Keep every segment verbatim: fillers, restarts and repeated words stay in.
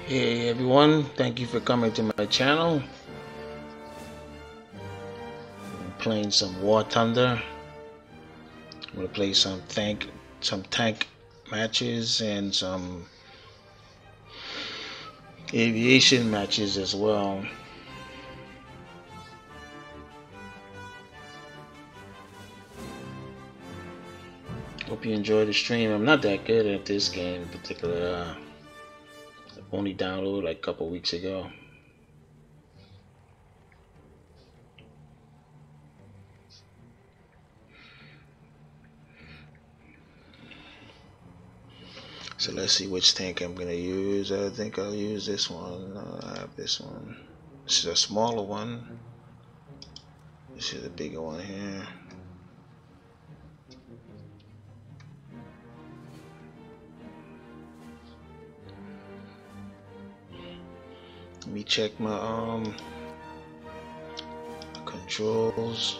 Hey everyone, thank you for coming to my channel. I'm playing some War Thunder. I'm gonna play some tank, some tank matches and some aviation matches as well. Hope you enjoy the stream. I'm not that good at this game in particular. Uh, I've only downloaded like a couple weeks ago. So let's see which tank I'm gonna use. I think I'll use this one. I have this one. This is a smaller one. This is a bigger one here. Let me check my um controls.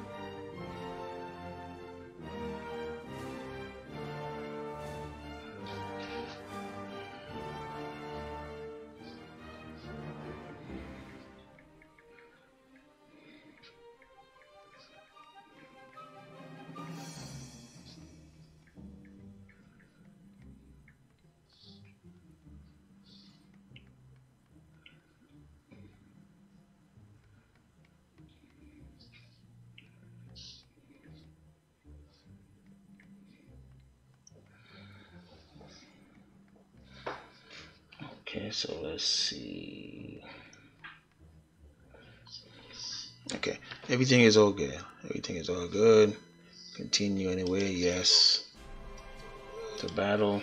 Okay, so let's see. Okay, everything is all good. Everything is all good. Continue anyway, yes. To battle.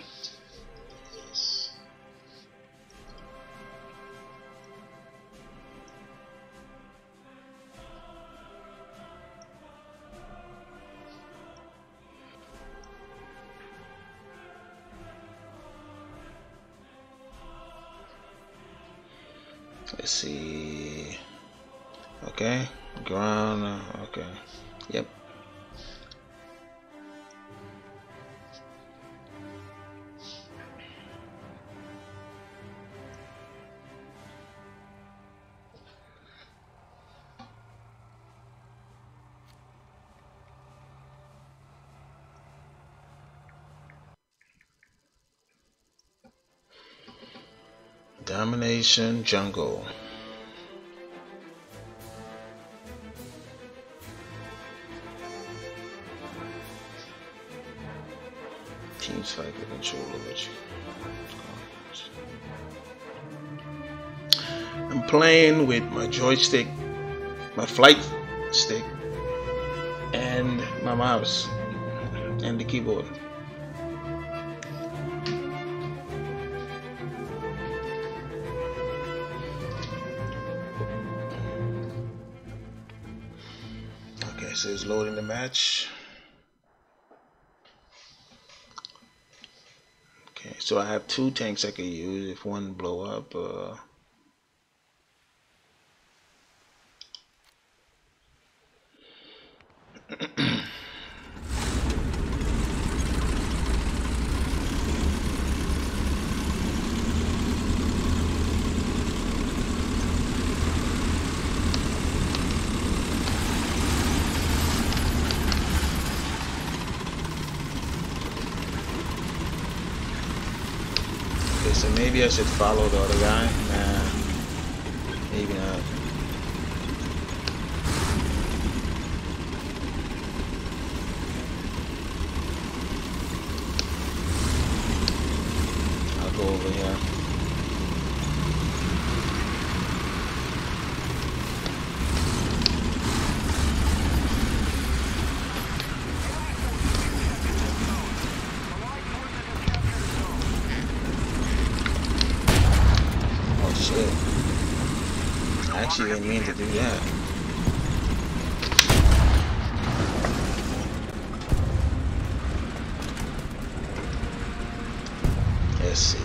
Let's see. Okay, ground. Okay, yep. Domination jungle. Teams fight for control over you. I'm playing with my joystick, my flight stick, and my mouse and the keyboard. Okay, so it's loading the match. Okay, so I have two tanks I could use if one blow up. Uh, So maybe I should follow the other guy. Nah, maybe not. I'll go over here. I actually didn't mean to do that. Let's see.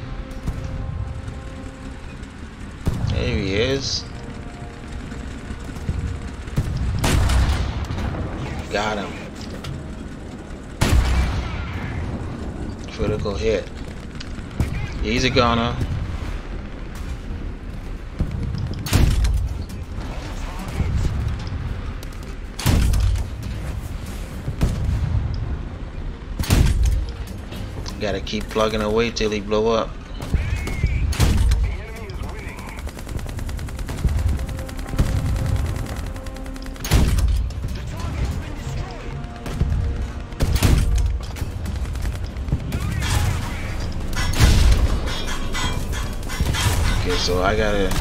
There he is. Got him. Critical hit. Easy gunner. Gotta keep plugging away till he blow up. Okay, so I gotta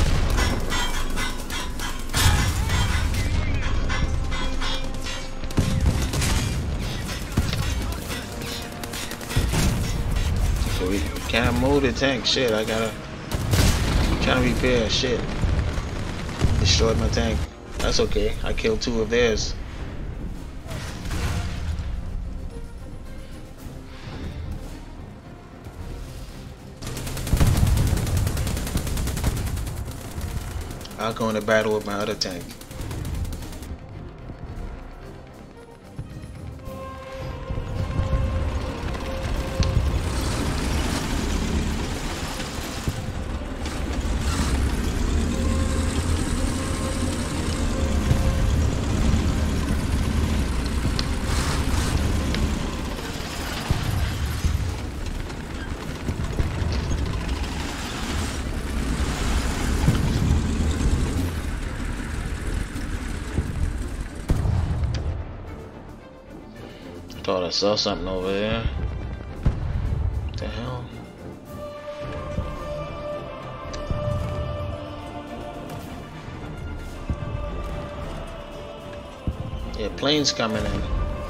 we can't move the tank. Shit, I gotta trying to repair. Shit, destroyed my tank. That's okay. I killed two of theirs. I'll go into battle with my other tank. Thought I saw something over there. What the hell? Yeah, planes coming in.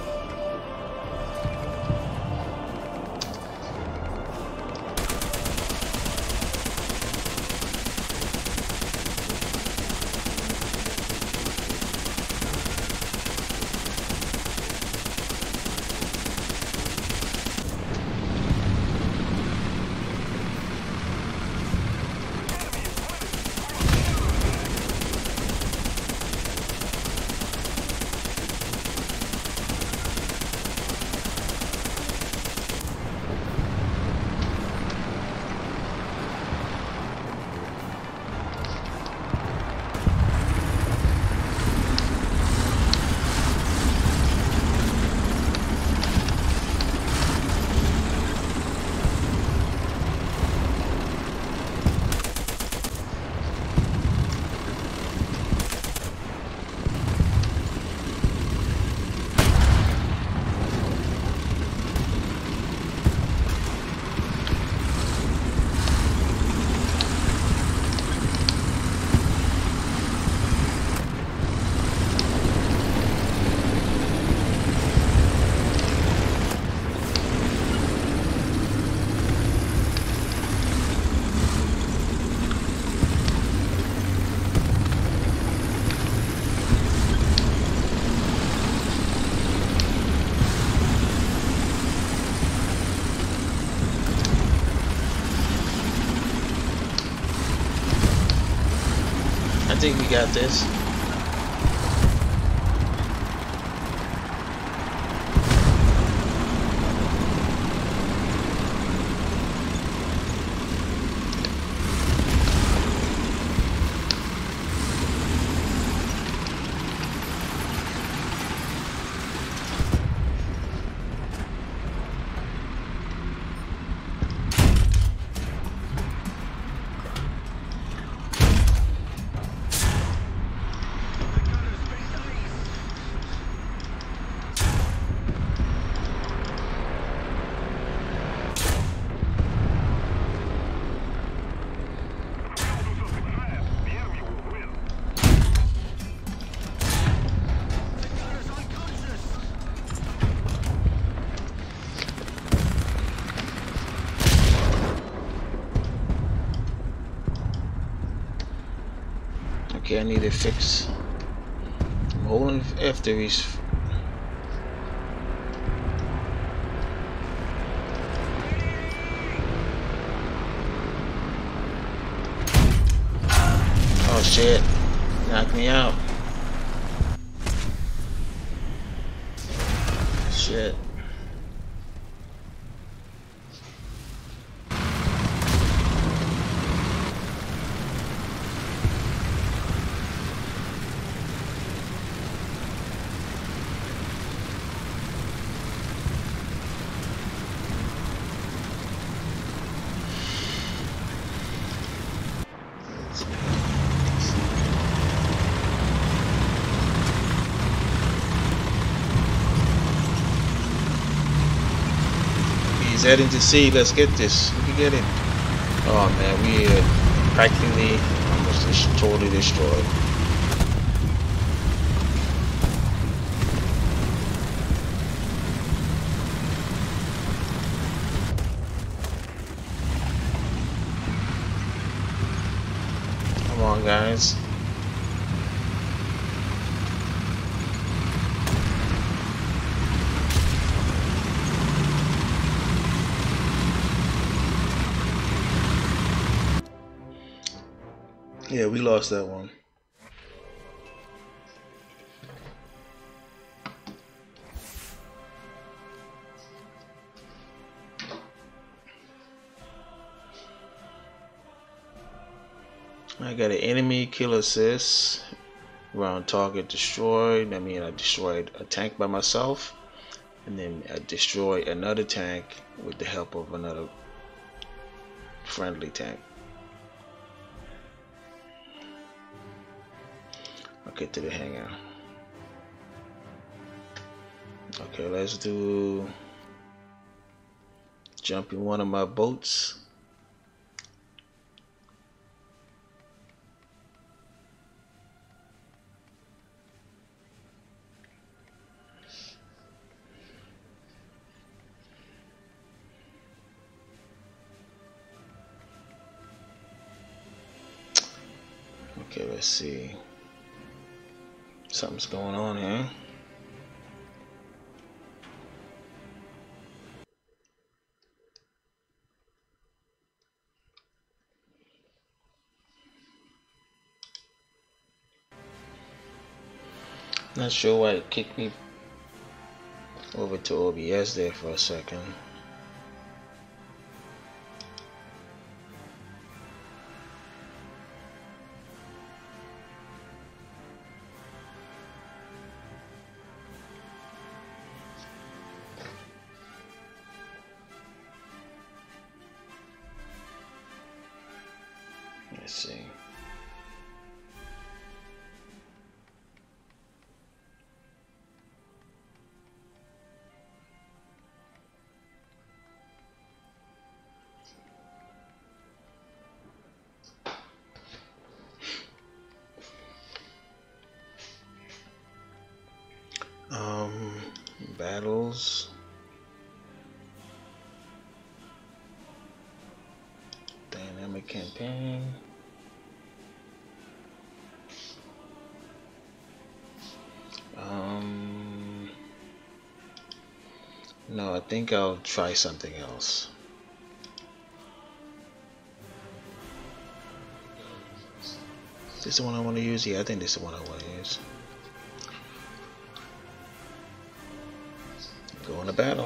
I think we got this. Okay, I need to fix. I'm holding after these. Oh shit, knocked me out. Shit. He's heading to sea. Let's get this. We can get it. Oh man, we are practically almost just totally destroyed. Come on, guys. Yeah, we lost that one. I got an enemy kill assist. Round target destroyed. I mean, I destroyed a tank by myself, and then I destroyed another tank with the help of another friendly tank. I'll get to the hangar. Okay, let's do jump in one of my boats. Okay, let's see. Something's going on here. Not sure why it kicked me over to O B S there for a second. Let's see. Um, battles. Dynamic campaign. Um, no, I think I'll try something else. Is this the one I want to use? Yeah, I think this is the one I want to use. Go into battle.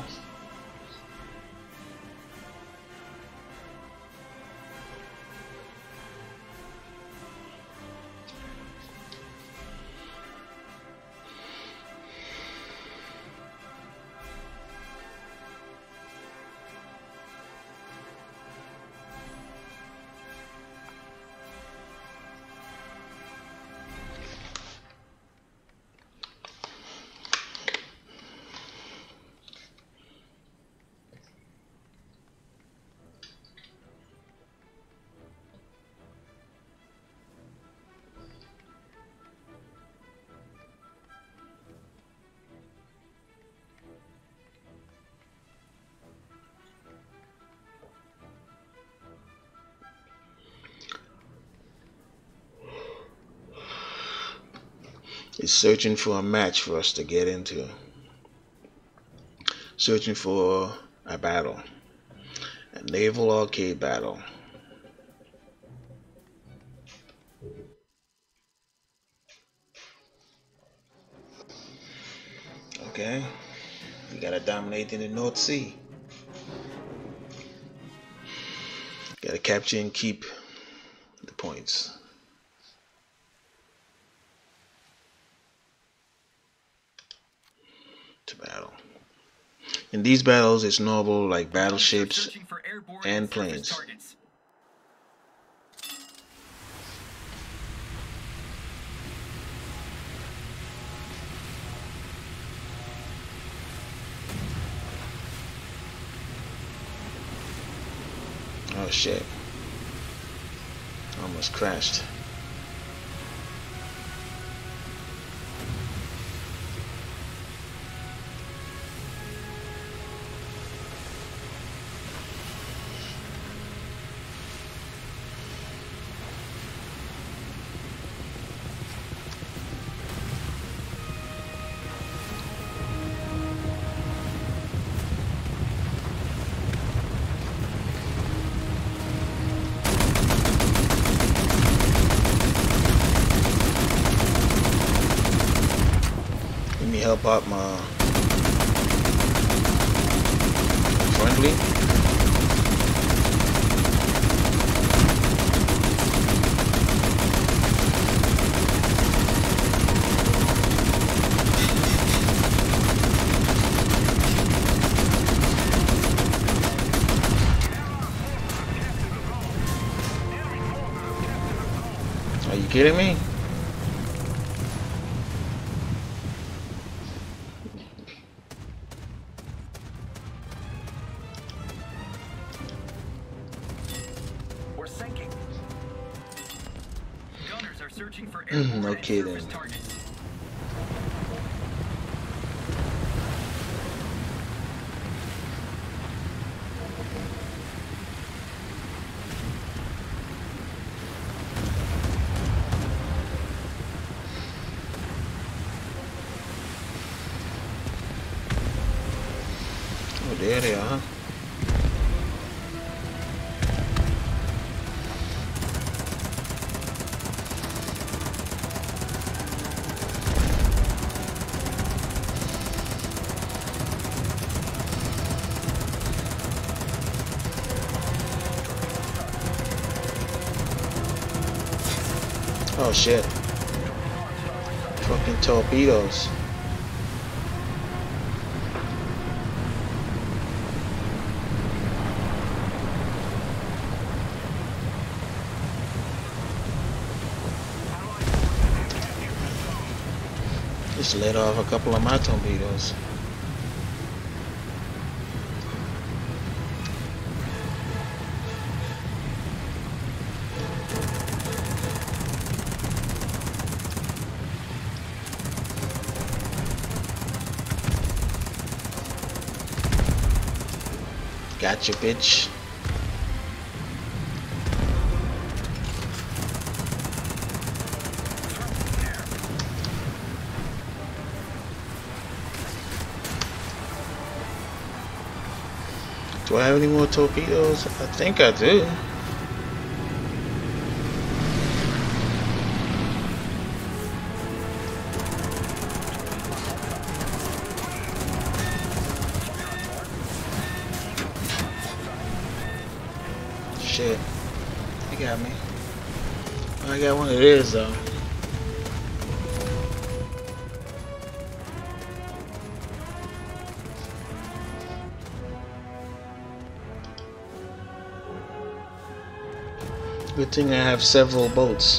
It's searching for a match for us to get into. Searching for a battle. A naval arcade battle. Okay. We gotta dominate in the North Sea. Gotta capture and keep the points. To battle. In these battles, it's normal like battleships and planes. Oh shit. Almost crashed. Help out my friendly. Are you kidding me? Okay then. Oh, there they are. Oh shit. Fucking torpedoes. Just let off a couple of my torpedoes. Gotcha, bitch. Do I have any more torpedoes? I think I do. Shit. He got me. I got one of theirs though. Good thing I have several boats.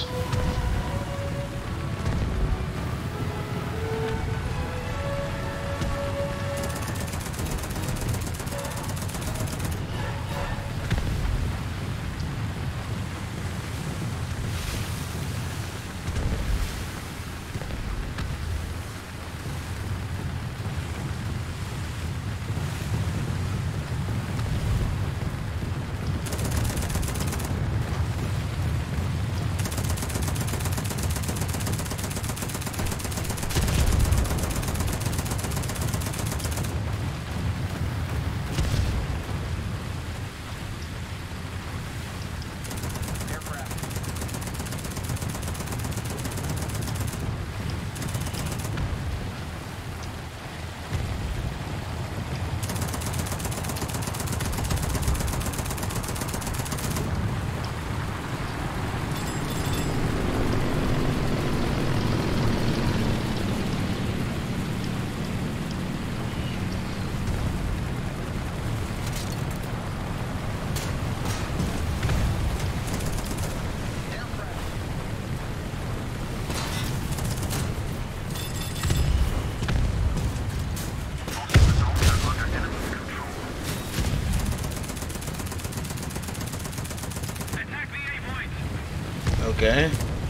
Okay.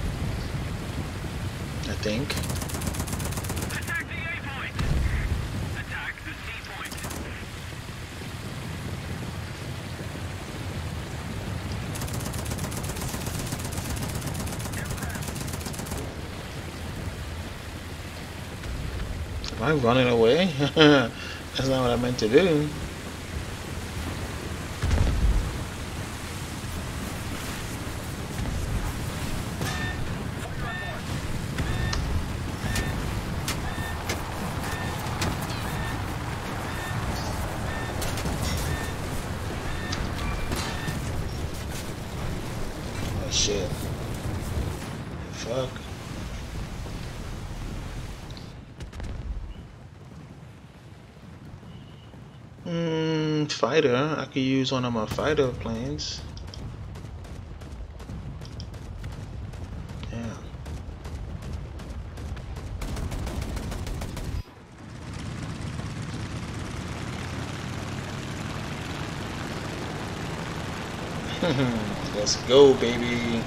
I think. Attack the A point. Attack the C point. Am I running away? That's not what I meant to do. Oh shit. Fuck. Hmm, fighter. I could use one of my fighter planes. Yeah. Let's go, baby.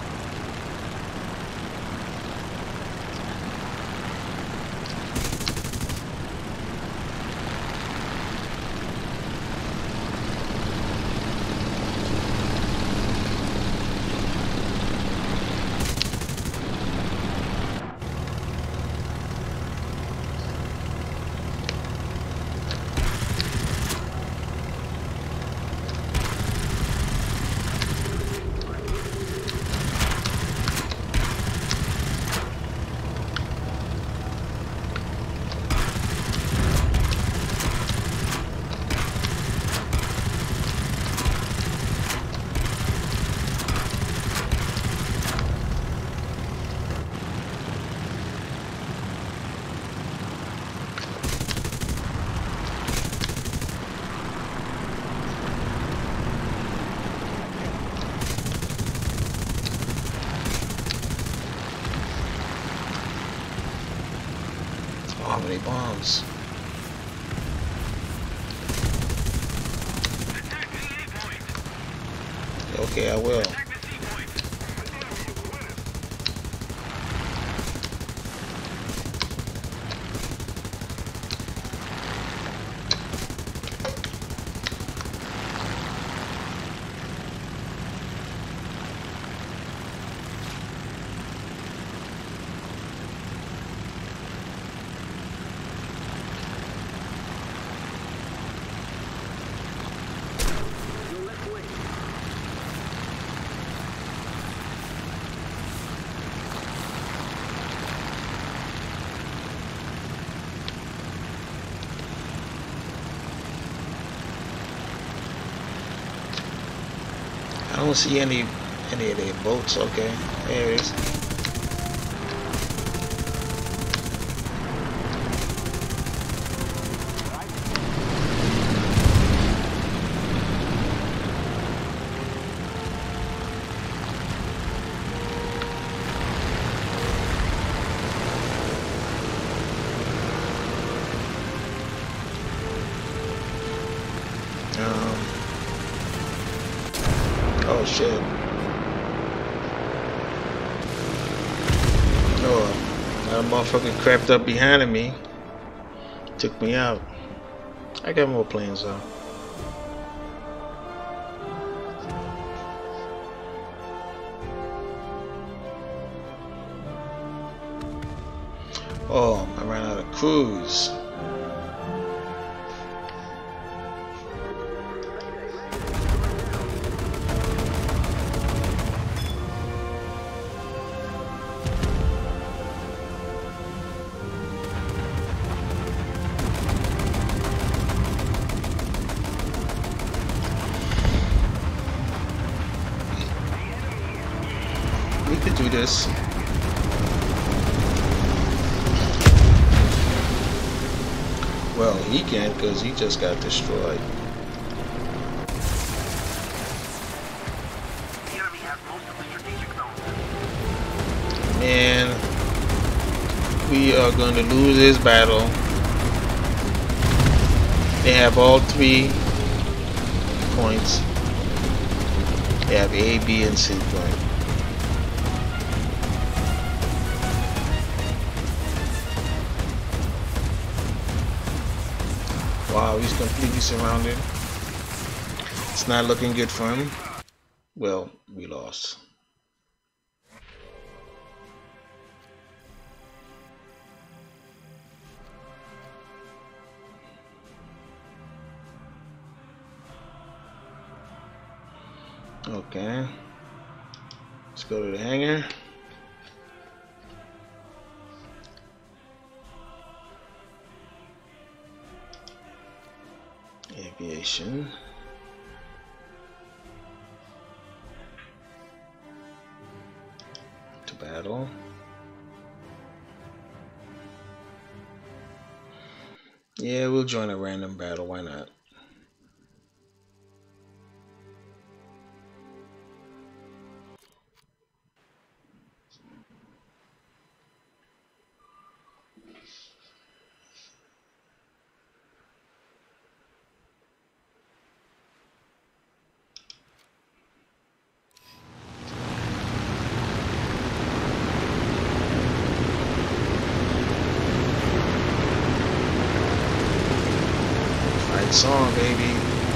Oh, how many bombs? Attack the A point. Okay, I will. Attack the C point. I don't see any any of their boats. Okay, there it is. Um. Oh shit. Oh, that motherfucker crept up behind me. Took me out. I got more planes though. Oh, I ran out of crews. We could do this. Well, he can't because he just got destroyed. The enemy has most of the strategic zones. And we are going to lose this battle. They have all three points. They have A, B, and C point. Wow, he's completely surrounded. It's not looking good for him. Well, we lost. Okay. Let's go to the hangar. Aviation. To battle. Yeah, we'll join a random battle. Why not? Fight song, baby.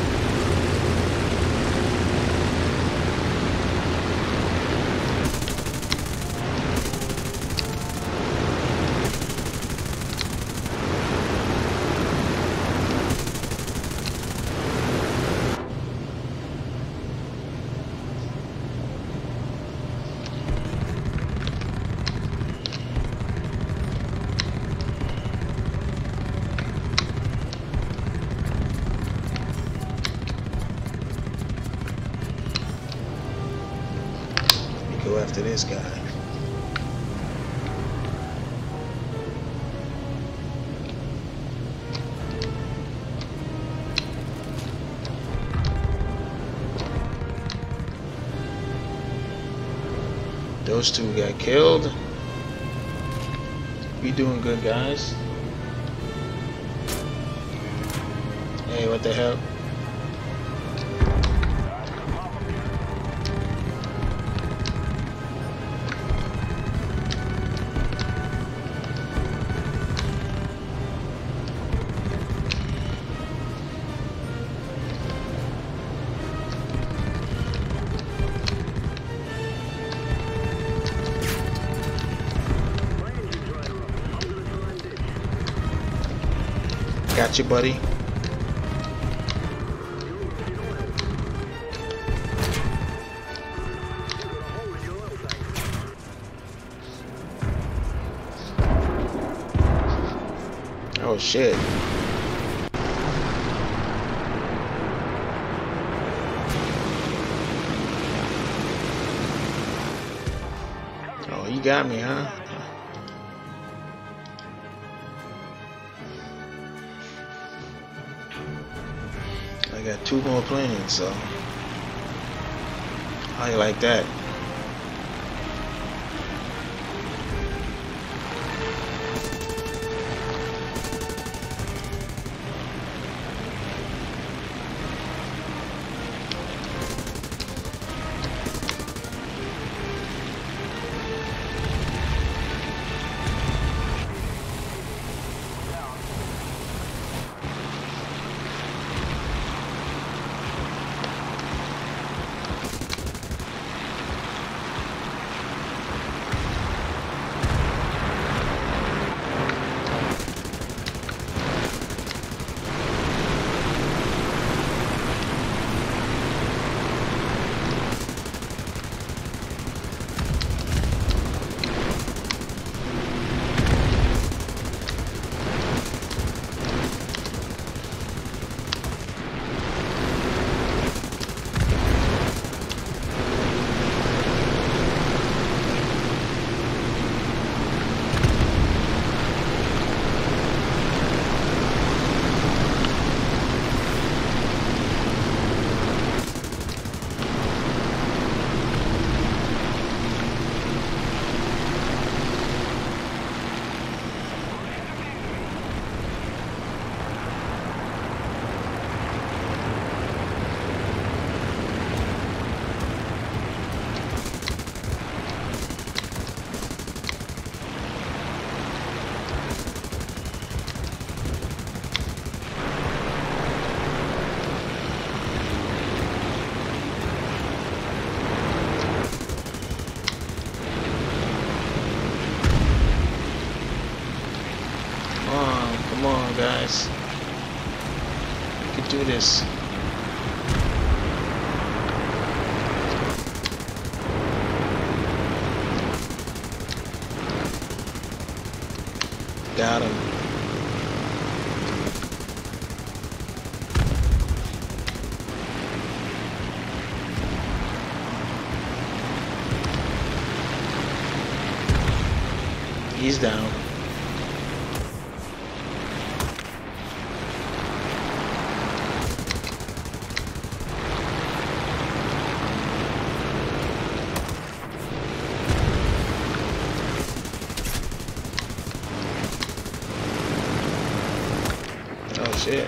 Go after this guy. Those two got killed. We doing good, guys. Hey, what the hell? Got you, buddy. Oh shit. Oh, you got me, huh? I got two more planes, so how you like that? Come on, guys. We can do this. Got him. He's down. Oh shit.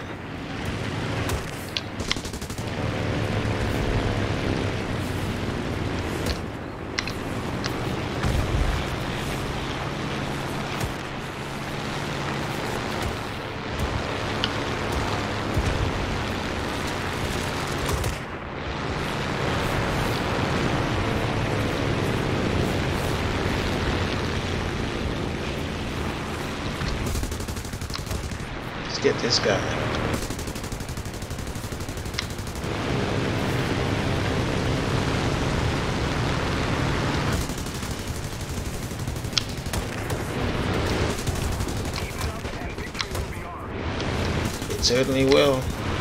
Let's get this guy. It certainly will.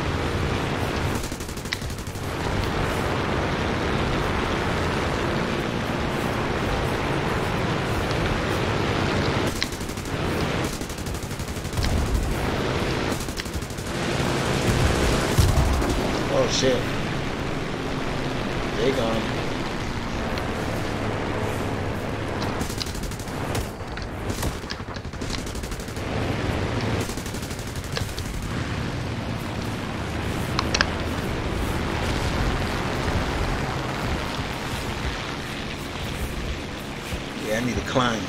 Oh shit. They gone. Yeah, I need to climb.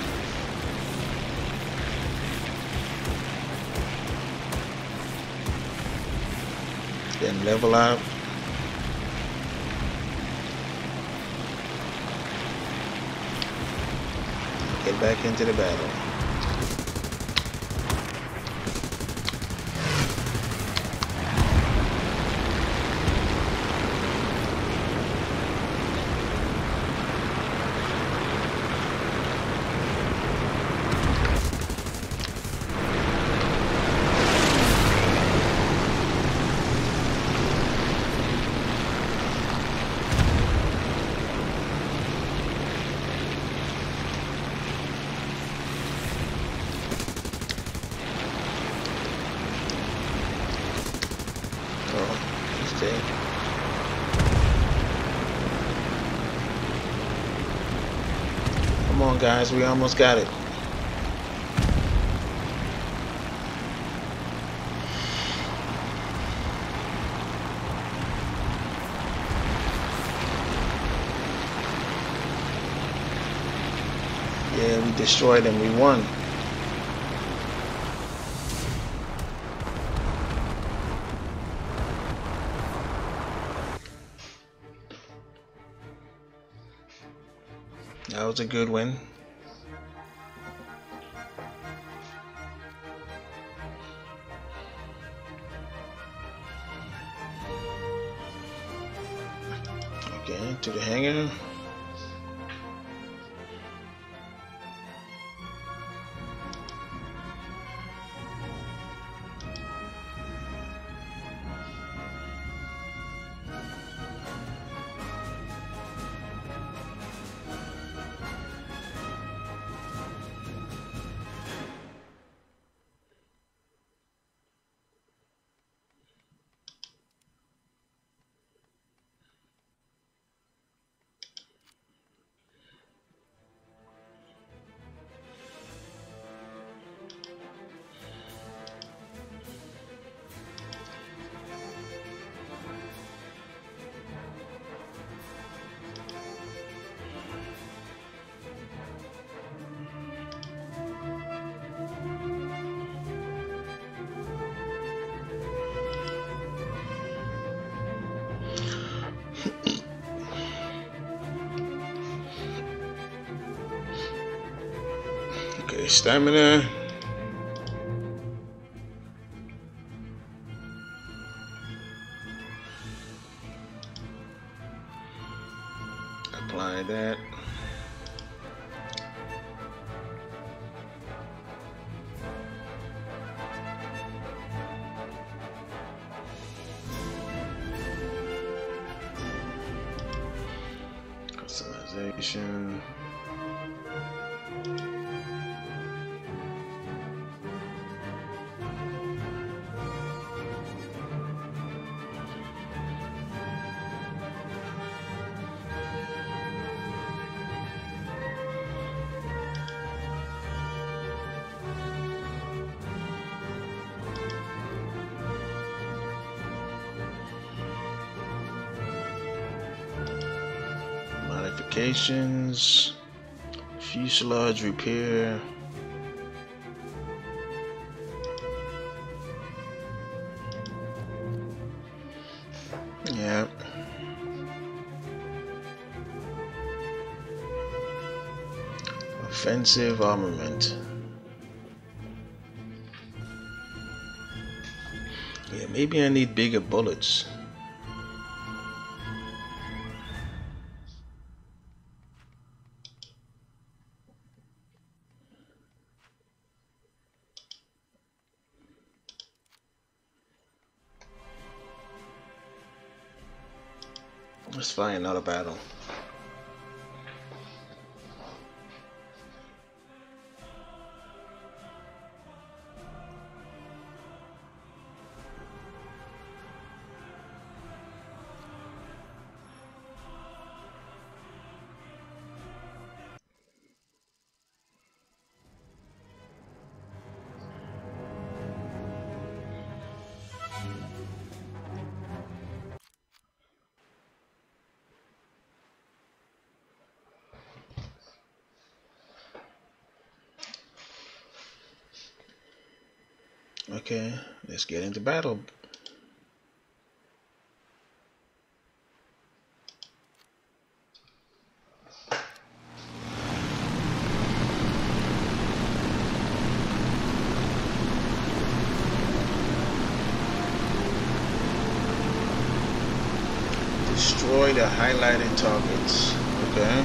Then level up. Get back into the battle. Come on, guys, we almost got it. Yeah, we destroyed them. We won. That was a good win. Okay, to the hangar. Okay, stamina. Organization. Modifications, fuselage repair, yeah, offensive armament, yeah, maybe I need bigger bullets. Let's find another battle. Okay, let's get into battle. Destroy the highlighted targets. Okay.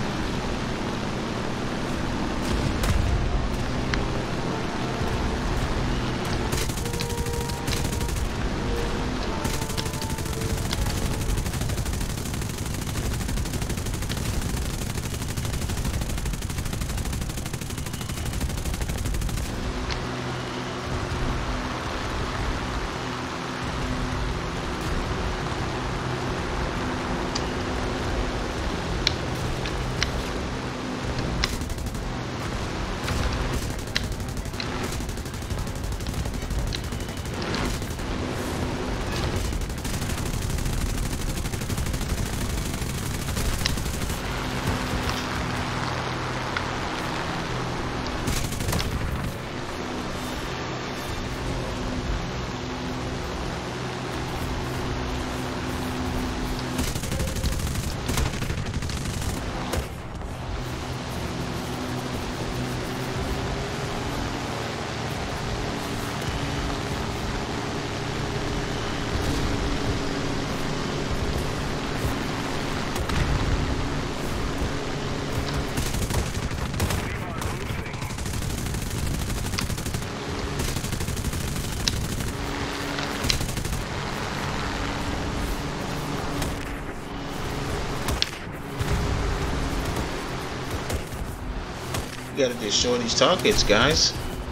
You gotta destroy these targets, guys.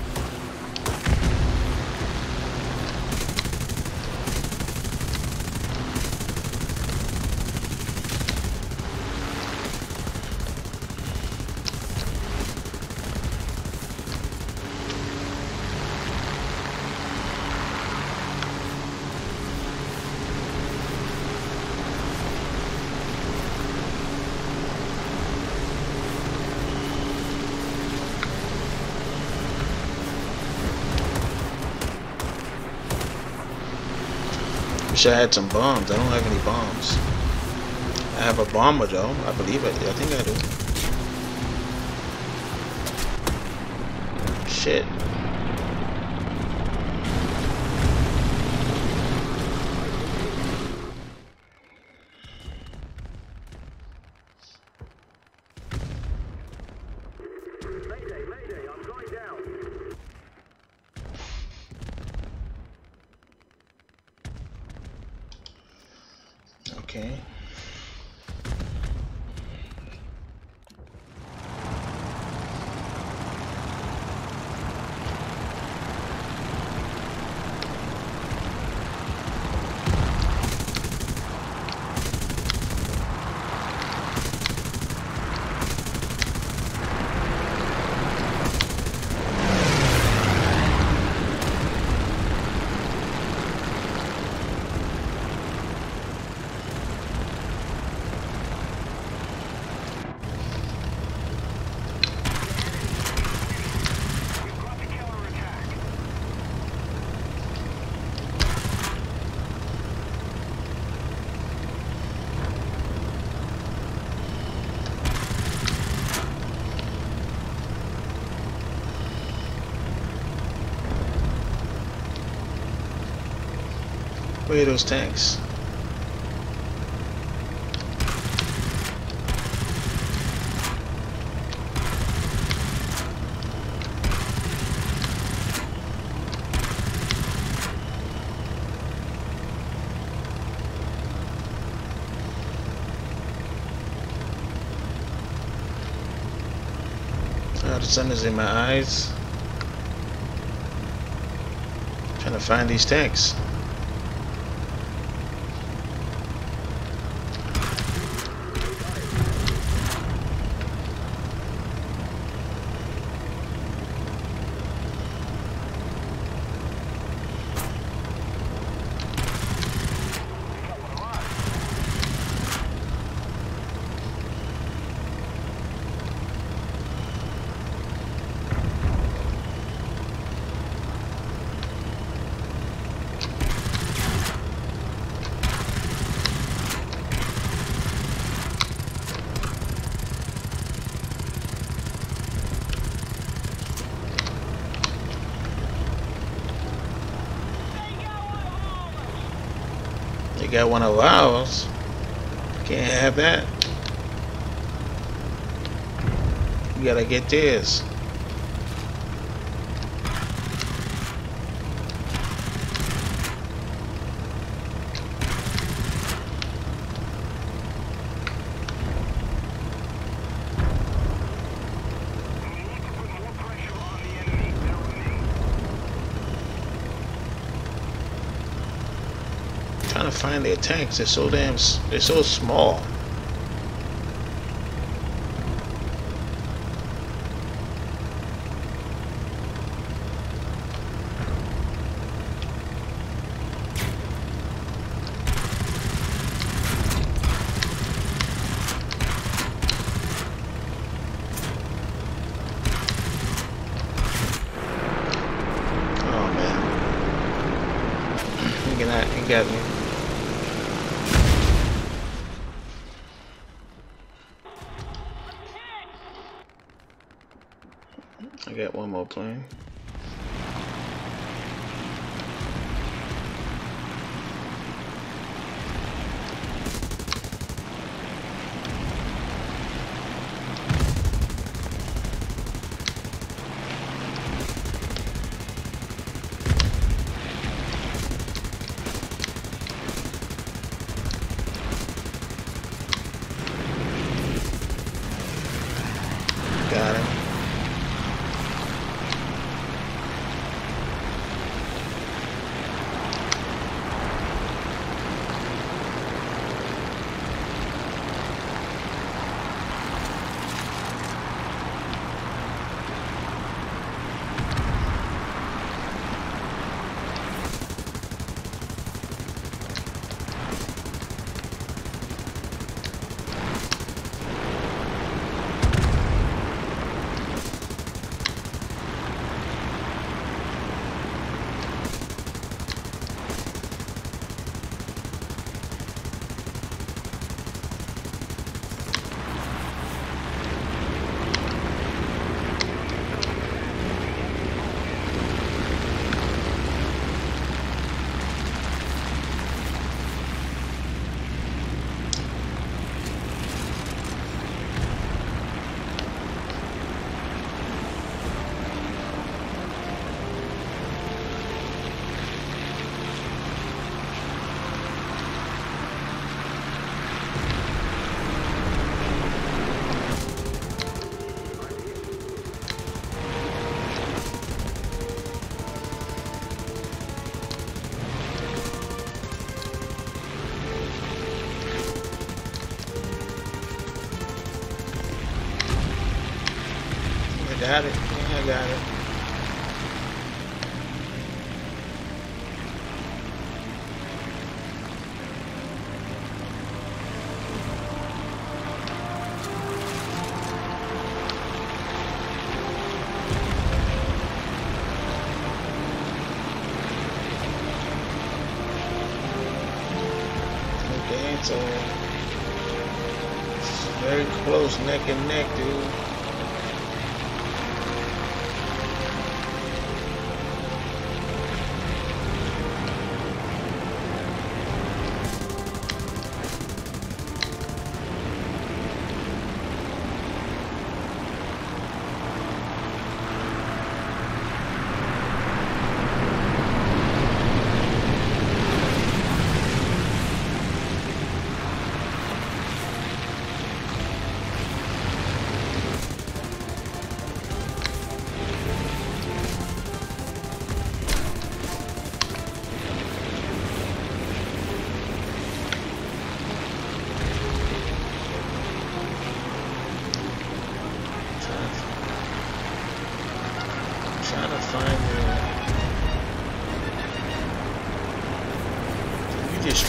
Wish I had some bombs. I don't have any bombs. I have a bomber though. I believe it. I think I do. Shit. Mayday, mayday, I'm going down. Okay. Where are those tanks? Oh, the sun is in my eyes. I'm trying to find these tanks. They got one of ours. Can't have that. You gotta get theirs. Trying to find their tanks. They're so damn. They're so small. Oh man, he got he got me. I got one more plane. Got him. I got it. Yeah, I got it. Okay, so it's very close, neck and neck, dude. You just.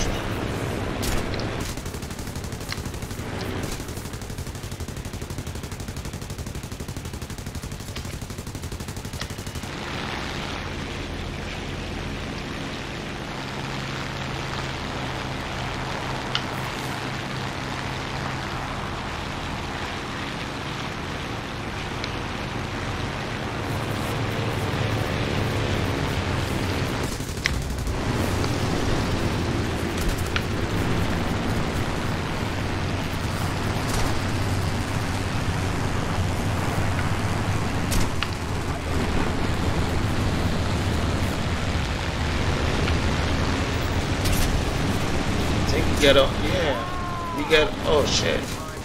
Get up, yeah. We got. Oh shit.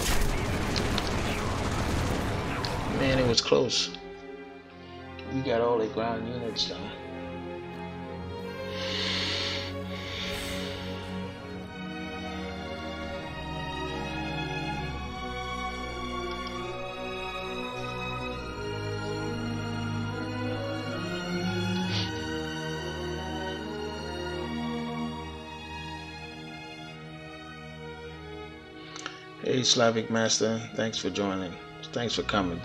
Man, it was close. We got all the ground units done. Hey Slavic Master, thanks for joining. Thanks for coming.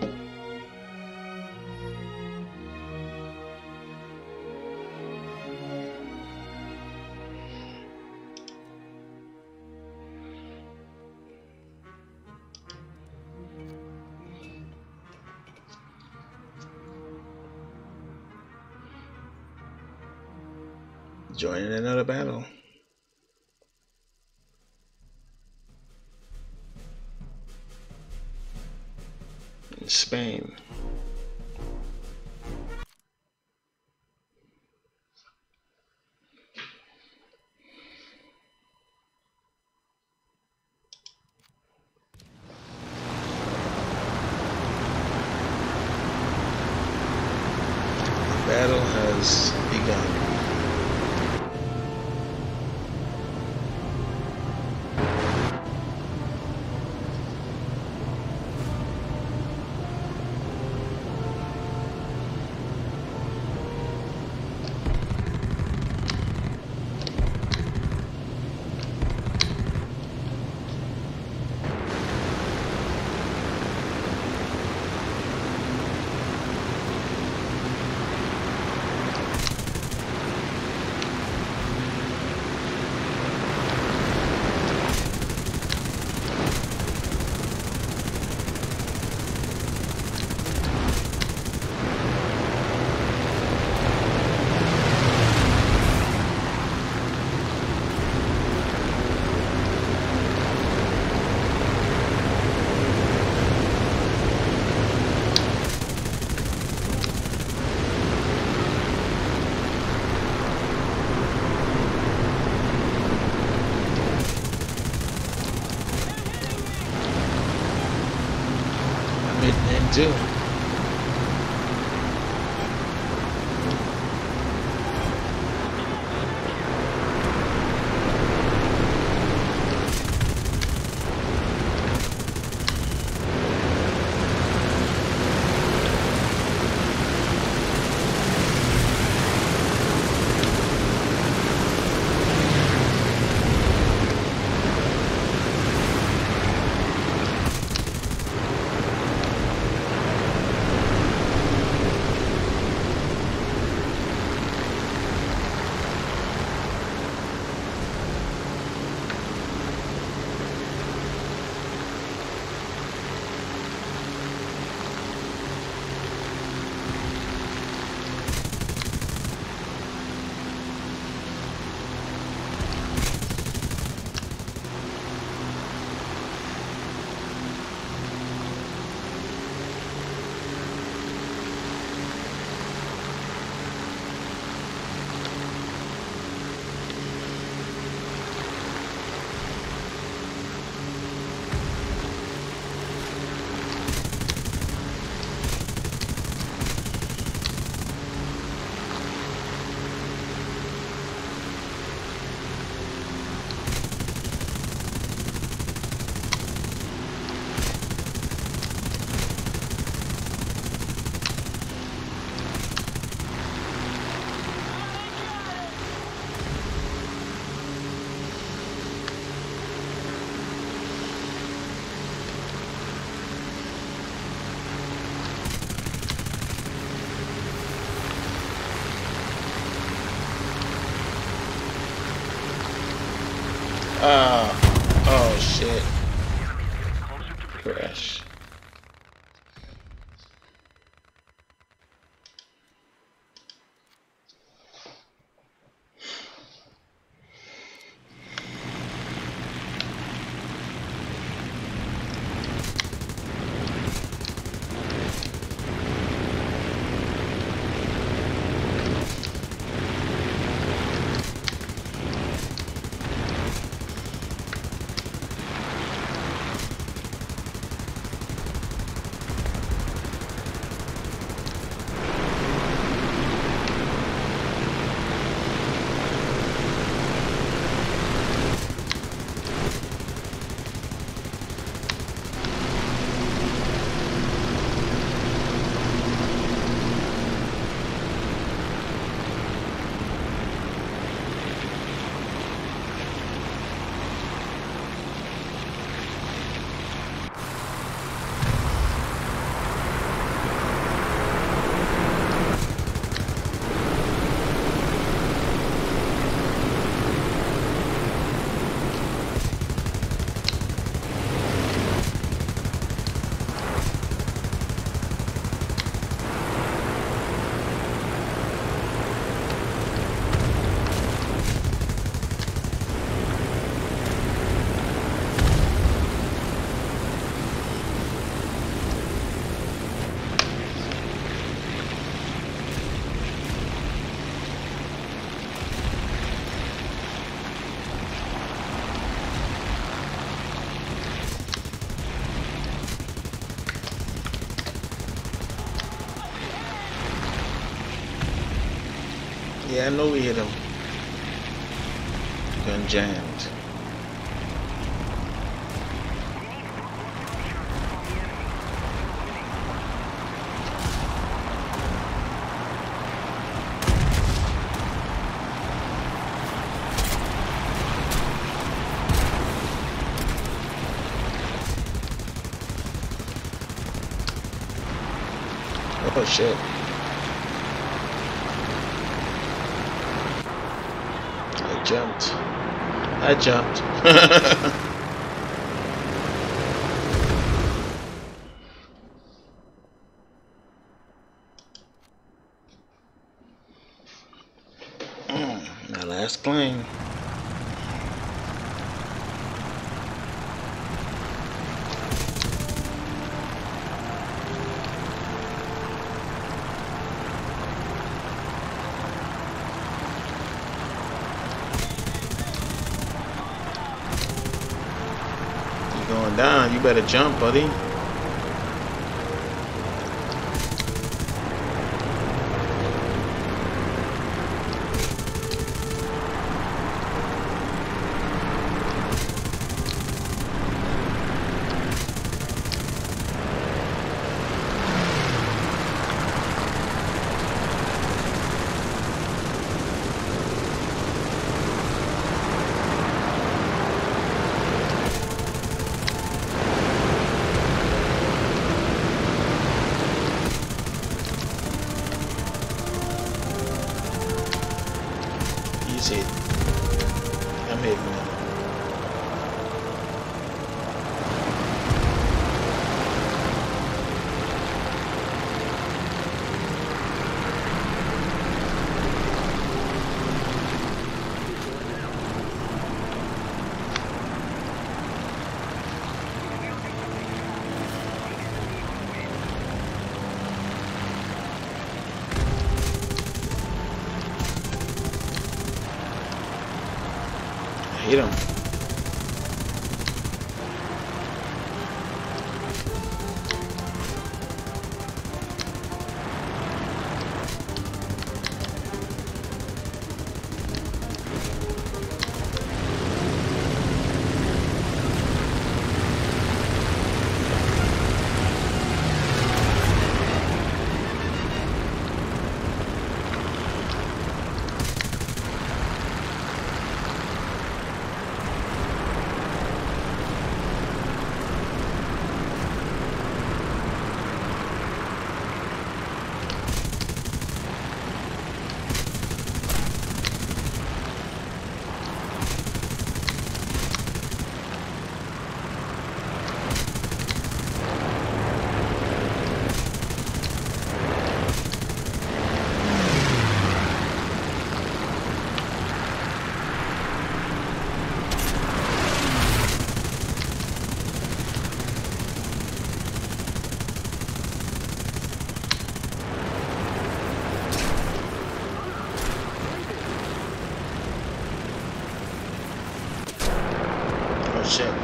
Joining another battle. In Spain. The battle has begun. Do. Ah, oh shit. Crash. Yeah, I know we hit him. Gun jammed. Oh shit. I jumped. I jumped. My last plane. Going down, you better jump, buddy. Easy. I'm hitting it. Hit him. shit.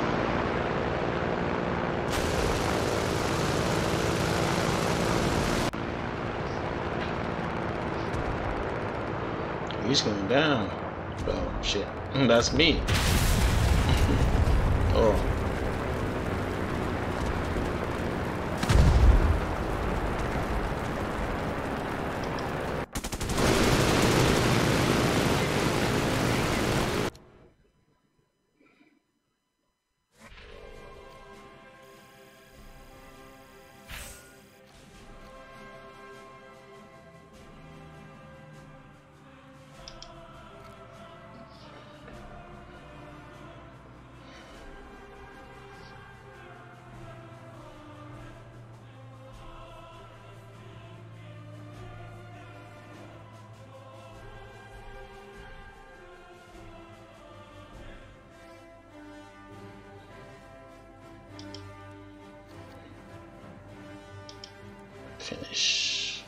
He's going down. Oh shit. That's me. Oh. Finish.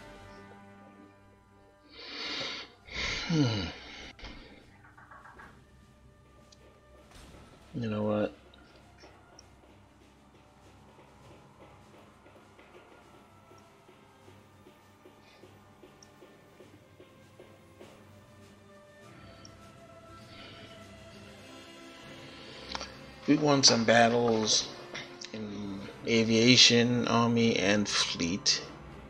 Hmm. You know what? We won some battles in aviation, army, and fleet.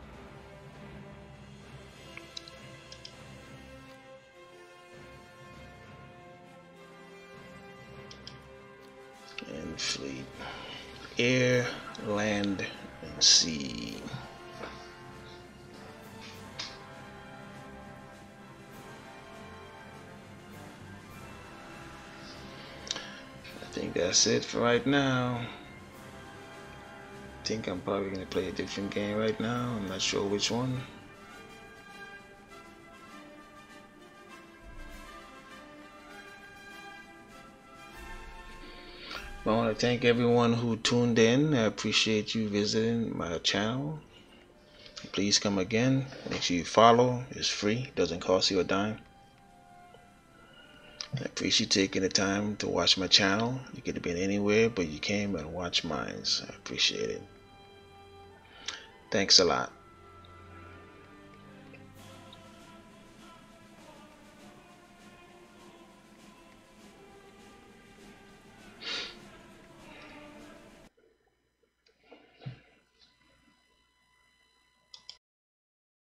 And fleet. Air, land, and sea. I think that's it for right now. I think I'm probably going to play a different game right now. I'm not sure which one. I want to thank everyone who tuned in. I appreciate you visiting my channel. Please come again. Make sure you follow. It's free. Doesn't cost you a dime. I appreciate you taking the time to watch my channel. You could have been anywhere, but you came and watched mine. I appreciate it. Thanks a lot.